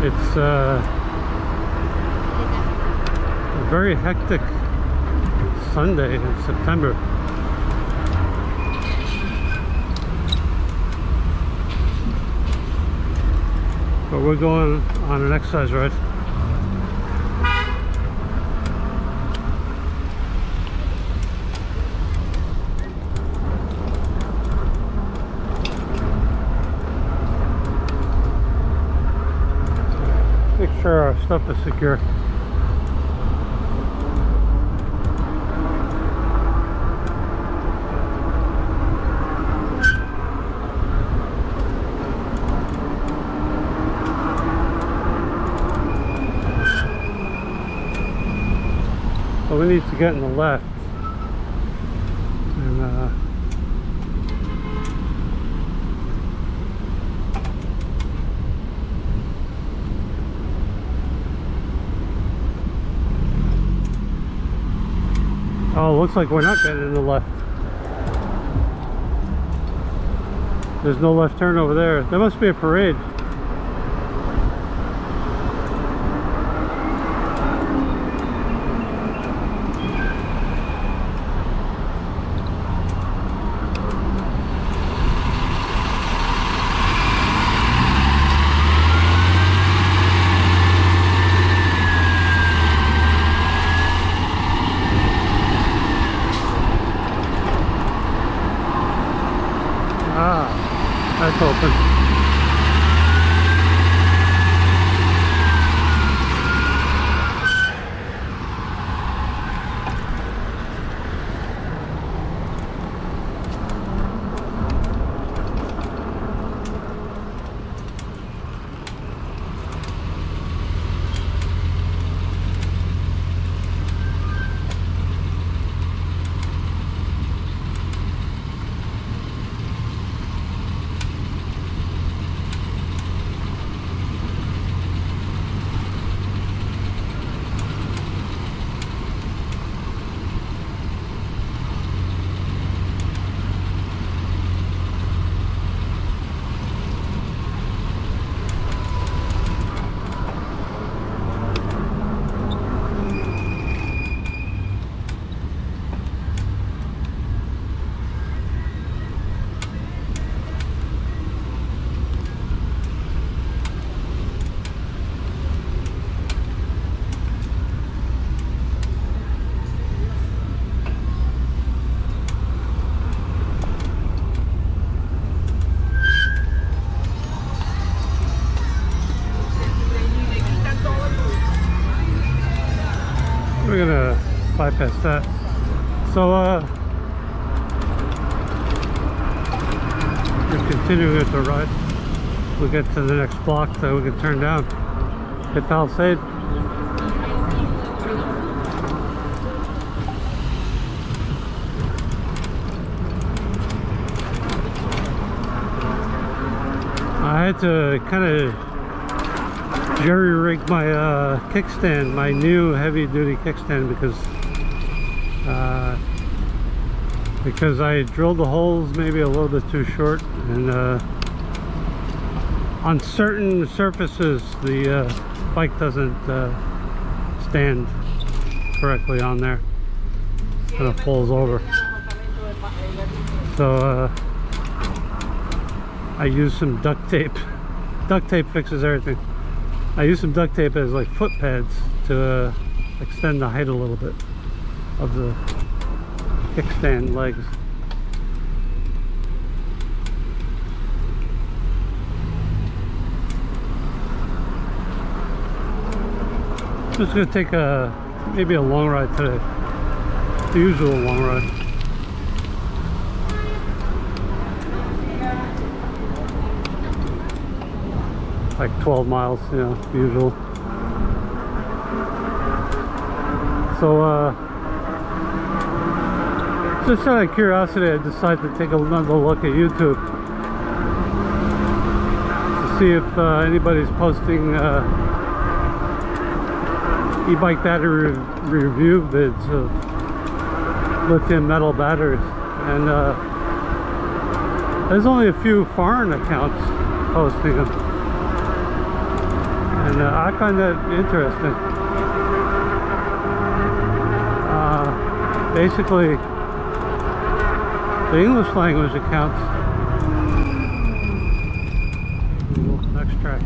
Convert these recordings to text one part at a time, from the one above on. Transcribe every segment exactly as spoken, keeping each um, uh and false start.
It's uh, a very hectic Sunday in September. But we're going on an exercise ride. Make sure our stuff is secure. So we need to get in the left, and uh, oh, looks like we're not getting in the left. There's no left turn over there. There must be a parade. Ah, that's open. We're gonna bypass that. So uh, we're continuing with the ride. We'll get to the next block that we can turn down. Hit Palisade. I had to kind of jerry rig my uh, kickstand, my new heavy duty kickstand, because uh, because I drilled the holes maybe a little bit too short, and uh, on certain surfaces the uh, bike doesn't uh, stand correctly on there. It kind of falls over. So uh, I used some duct tape. Duct tape fixes everything. I use some duct tape as like foot pads to uh, extend the height a little bit of the kickstand legs. Just gonna take a maybe a long ride today, the usual long ride. Like twelve miles, you know, usual. So, uh, just out of curiosity, I decided to take another look at YouTube to see if uh, anybody's posting uh, e-bike battery re review vids of lithium metal batteries, and uh, there's only a few foreign accounts posting them. and uh, I find that interesting. Uh, basically, the English language accounts. Next track.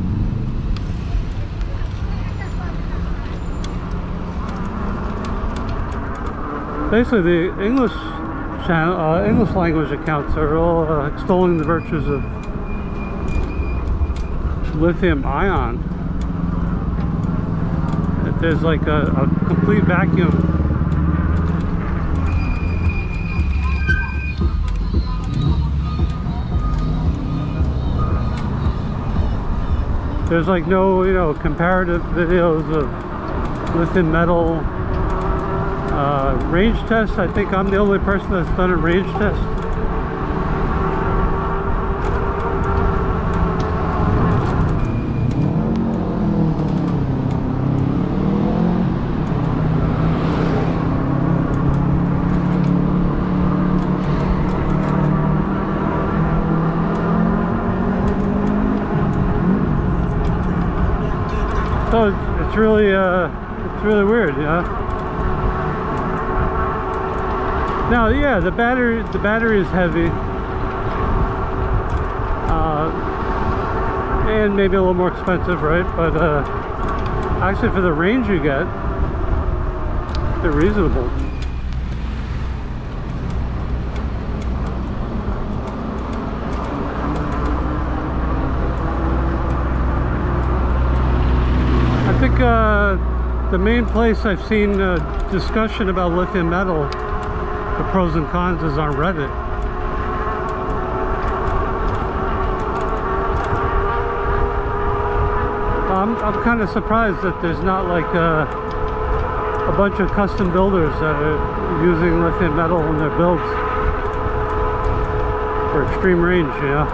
Basically, the English channel, uh, English language accounts are all uh, extolling the virtues of lithium ion. There's like a, a complete vacuum. There's like no, you know, comparative videos of lithium metal. Uh, range test, I think I'm the only person that's done a range test. So it's really, uh, it's really weird, you know. Now, yeah, the battery, the battery is heavy, uh, and maybe a little more expensive, right? But uh, actually, for the range you get, they're reasonable. I think uh, the main place I've seen uh, discussion about lithium metal, the pros and cons, is on Reddit. I'm, I'm kind of surprised that there's not like a, a bunch of custom builders that are using lithium metal in their builds for extreme range, you know.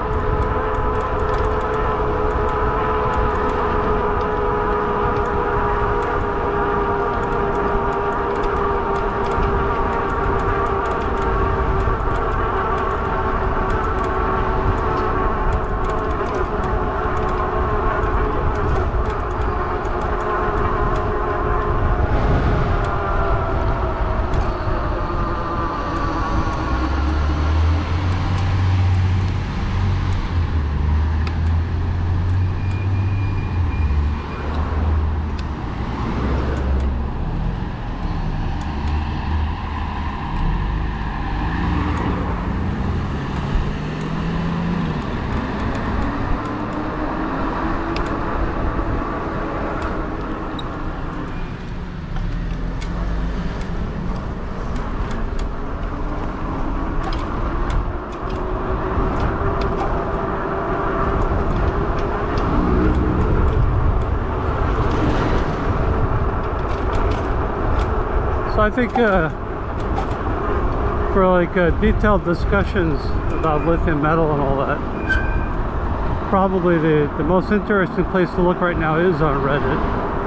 So I think uh, for like uh, detailed discussions about lithium metal and all that, probably the, the most interesting place to look right now is on Reddit.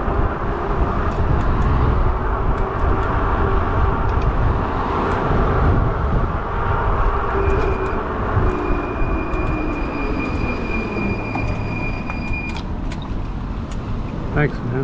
Thanks, man.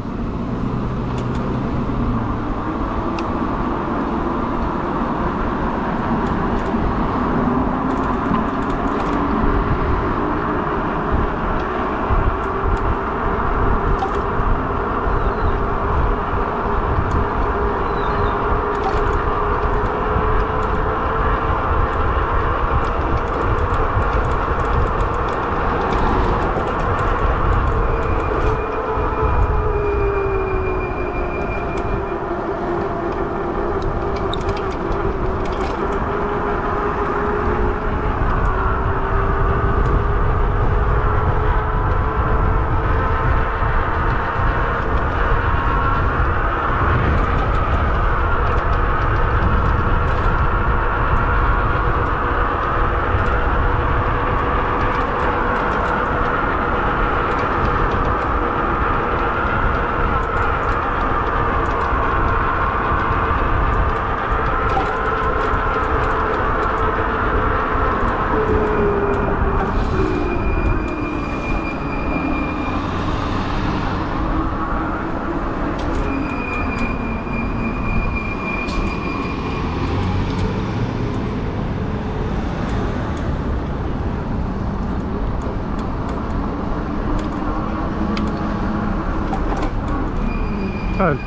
Good.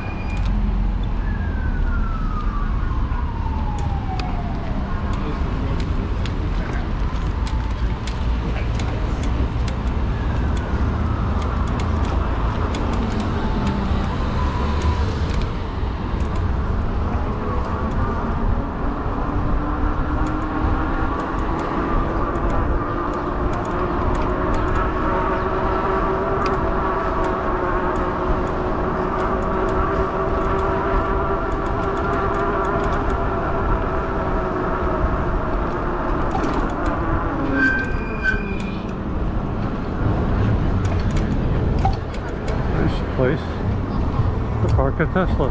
Place to park a Tesla.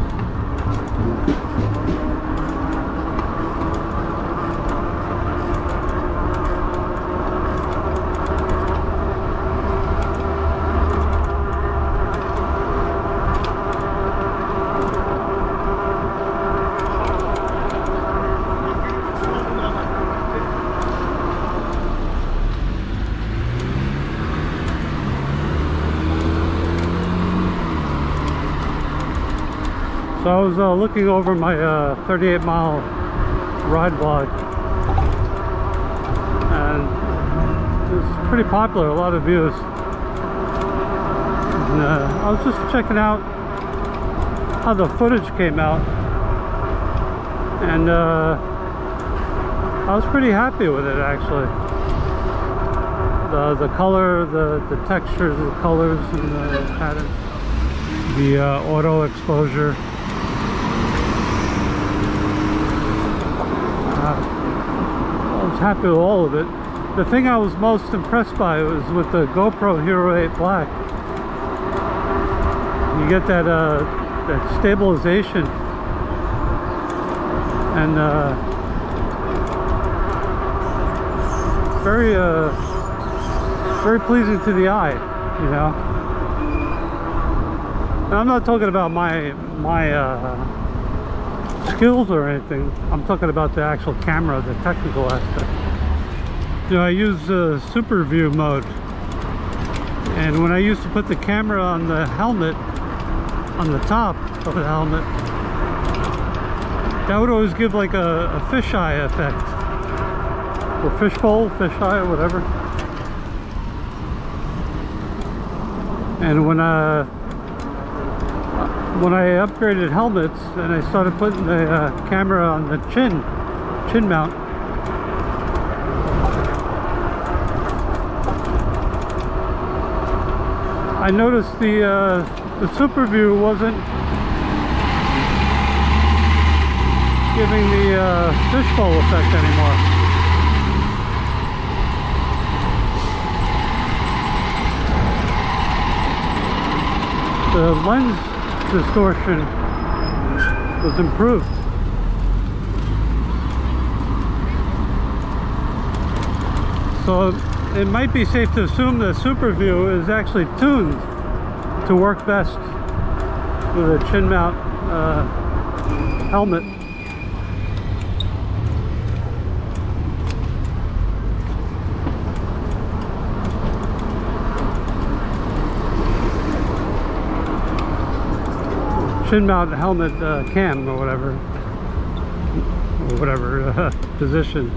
So I was uh, looking over my uh, thirty-eight mile ride vlog, and it's pretty popular, a lot of views. And, uh, I was just checking out how the footage came out, and uh, I was pretty happy with it actually. The, the color, the, the textures, the colors, and the patterns, the uh, auto exposure. I was happy with all of it. The thing I was most impressed by was with the GoPro Hero eight Black. You get that uh, that stabilization, and uh, very uh, very pleasing to the eye. You know. Now, I'm not talking about my my. Uh, skills or anything. I'm talking about the actual camera, the technical aspect. You know, I use uh, super view mode, and when I used to put the camera on the helmet, on the top of the helmet, that would always give like a, a fisheye effect, or fishbowl, fisheye, or whatever. And when I When I upgraded helmets and I started putting the uh, camera on the chin, chin mount, I noticed the uh, the super view wasn't giving the uh, fishbowl effect anymore. The lens distortion was improved. So it might be safe to assume the super view is actually tuned to work best with a chin mount uh, helmet. Chin mount helmet uh, cam or whatever, or whatever uh, position.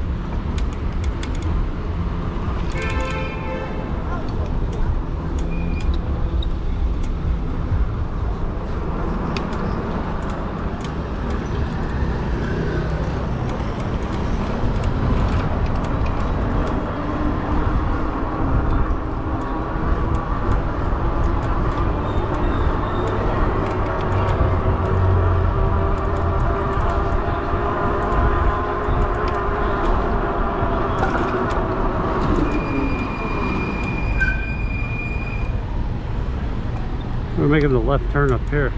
We're making the left turn up here.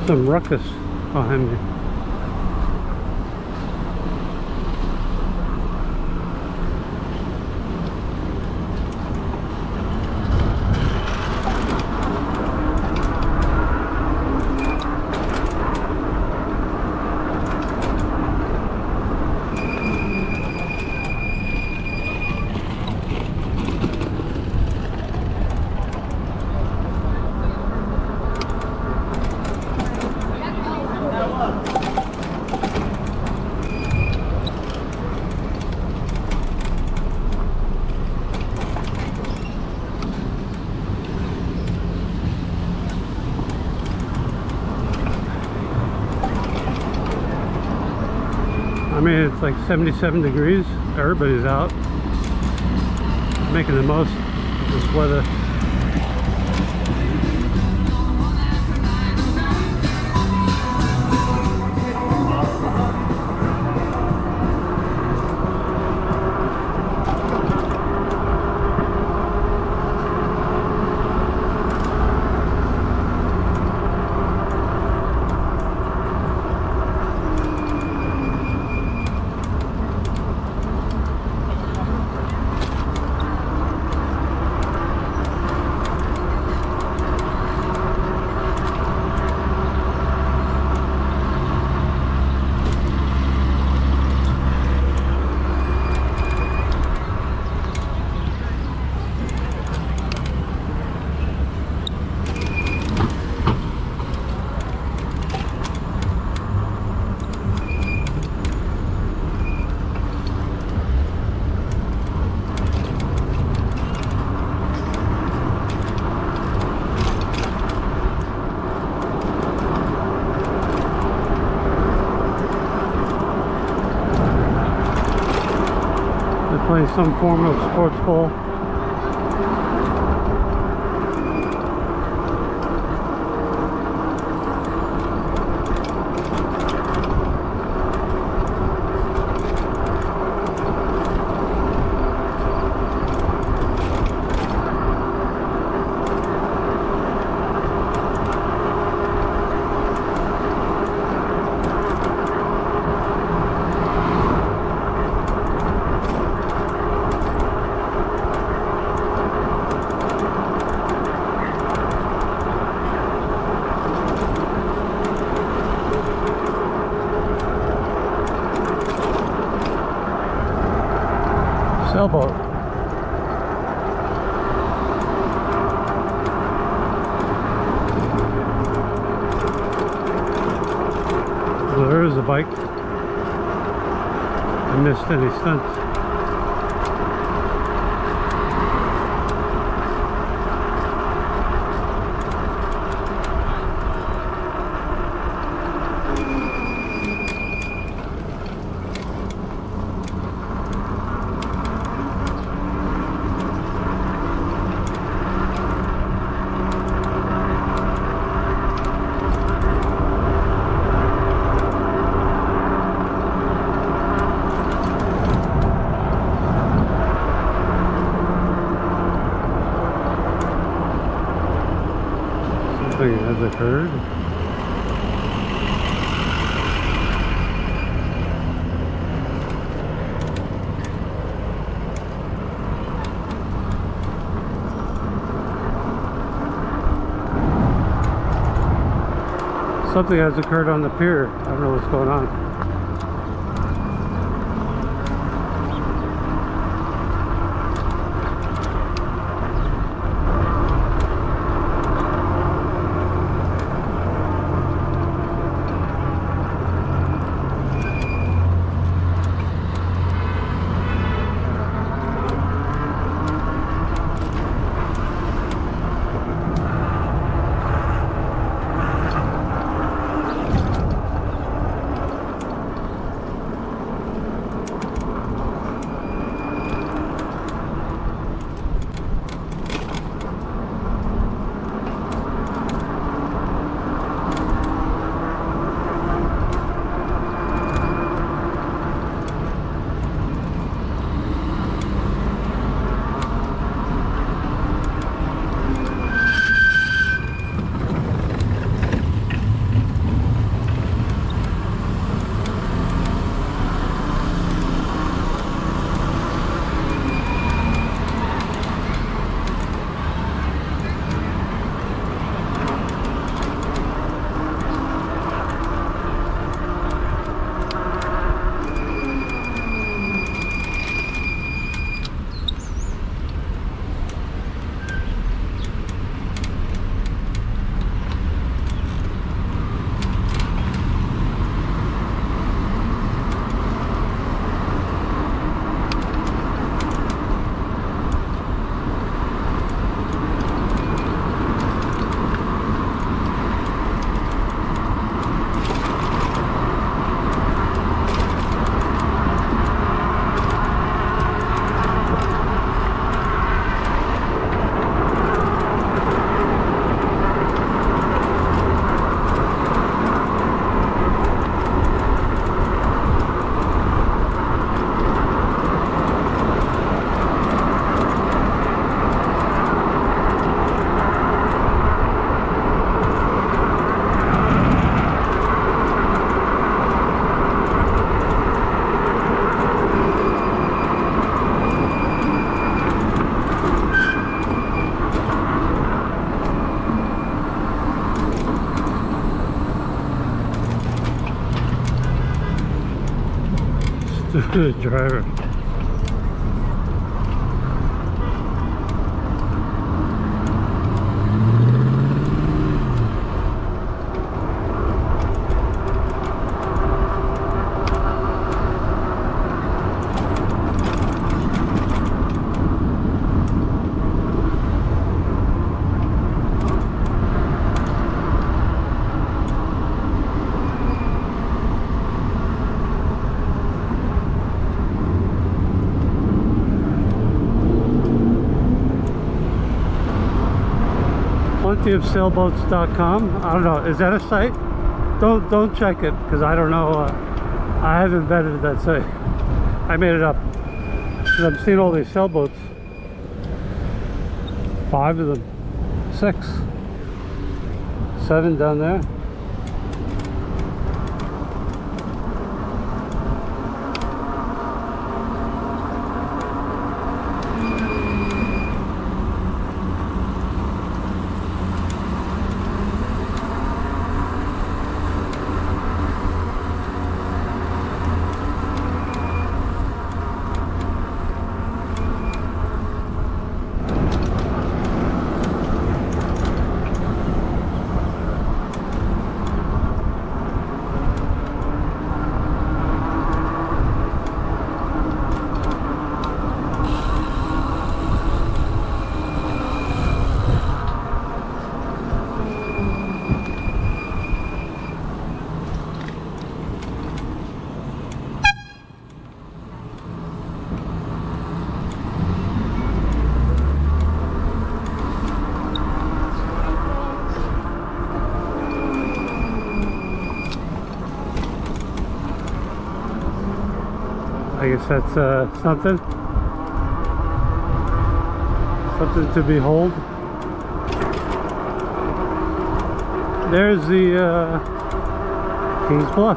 Some ruckus behind me. I mean, it's like seventy-seven degrees. Everybody's out making the most of this weather. Playing some form of sports ball. Sailboat. Well, there is a bike. I missed any stunts. Something has occurred. Something has occurred on the pier. I don't know what's going on. the driver. plenty of sailboats dot com. I don't know, is that a site? Don't don't check it, because I don't know. uh, I haven't vetted that site. I made it up because I'm seeing all these sailboats. Five of them, six, seven down there. I guess that's uh, something, something to behold. There's the uh, King's Bluff.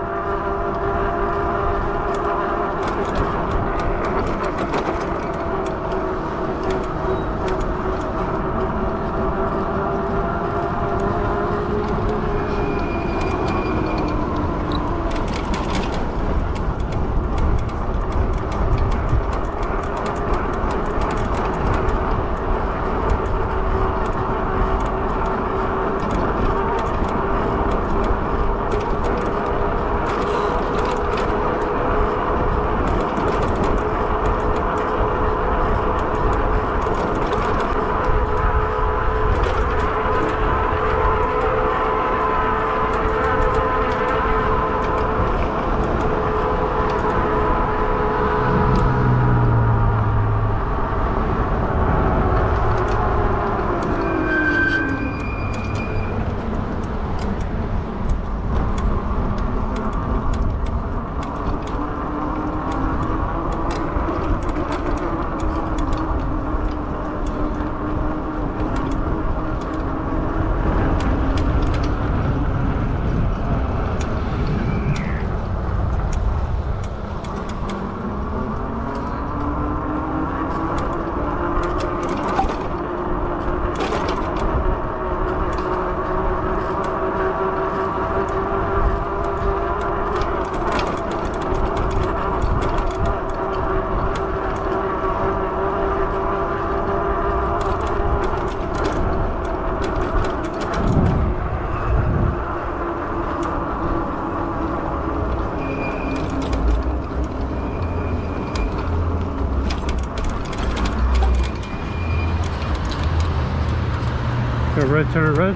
Turn red, turn red.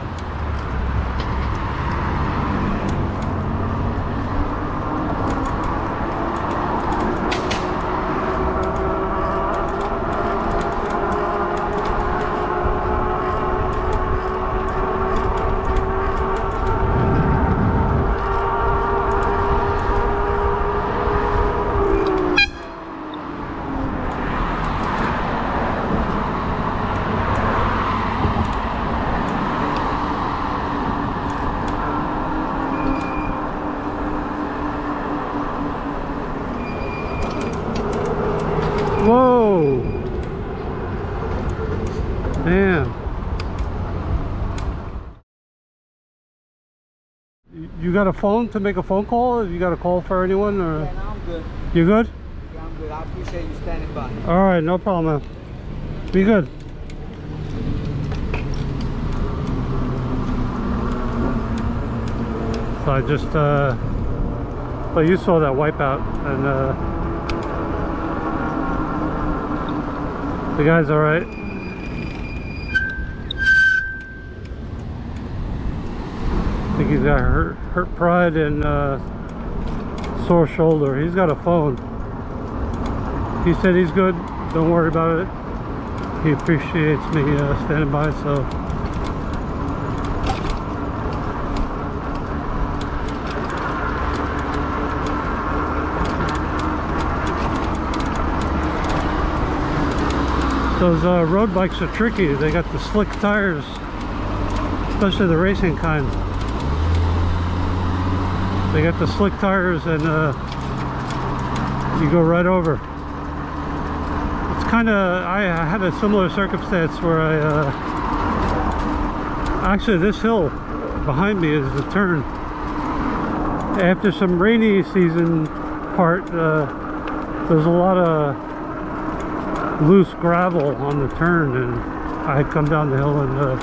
Whoa! Man. You got a phone to make a phone call? You got a call for anyone? Or? Yeah, no, I'm good. You good? Yeah, I'm good. I appreciate you standing by. All right, no problem, man. Be good. So I just, uh, well, you saw that wipeout, and uh, the guy's all right. I think he's got hurt, hurt pride and uh, sore shoulder. He's got a phone. He said he's good. Don't worry about it. He appreciates me uh, standing by. So those uh, road bikes are tricky. They got the slick tires, especially the racing kind. They got the slick tires, and uh, you go right over. It's kind of, I, I had a similar circumstance where I, uh, actually this hill behind me is the turn. After some rainy season part, uh, there's a lot of loose gravel on the turn, and I had come down the hill, and uh,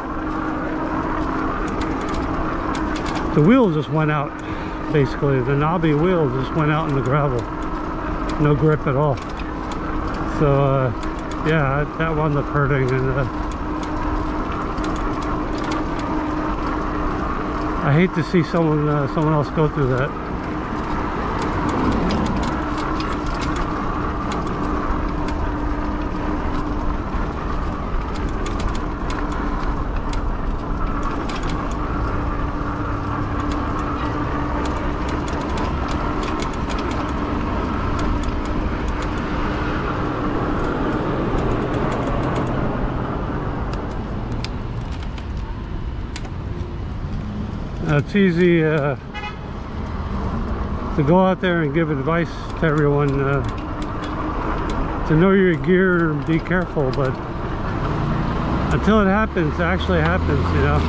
the wheel just went out. Basically, the knobby wheel just went out in the gravel. No grip at all. So, uh, yeah, that wound up hurting, and uh, I hate to see someone uh, someone else go through that. Uh, it's easy uh, to go out there and give advice to everyone uh, to know your gear and be careful, but until it happens, it actually happens, you know.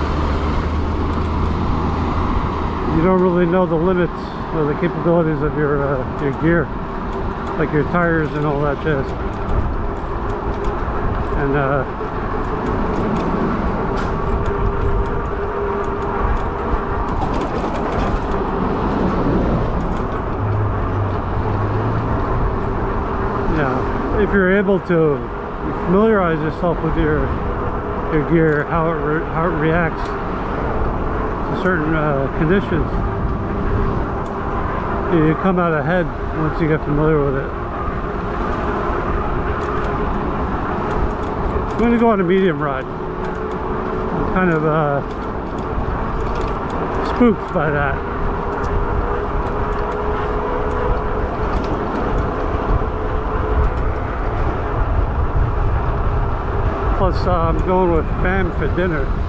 You don't really know the limits or the capabilities of your uh, your gear, like your tires and all that jazz. And uh, if you're able to familiarize yourself with your your gear, how it re how it reacts to certain uh, conditions, you come out ahead once you get familiar with it. I'm going to go on a medium ride. I'm kind of uh, spooked by that. Plus, uh, I'm going with fam for dinner.